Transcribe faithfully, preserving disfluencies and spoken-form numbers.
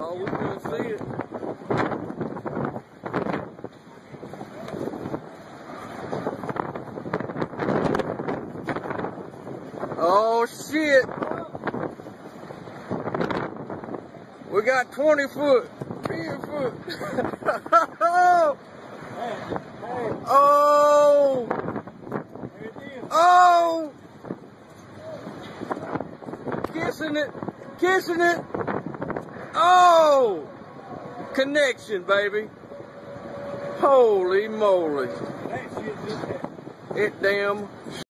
Oh, we couldn't see it. Oh shit! We got twenty foot, ten foot. Oh! Oh! Oh! Kissing it, kissing it. Oh! Connection, baby. Holy moly! It damn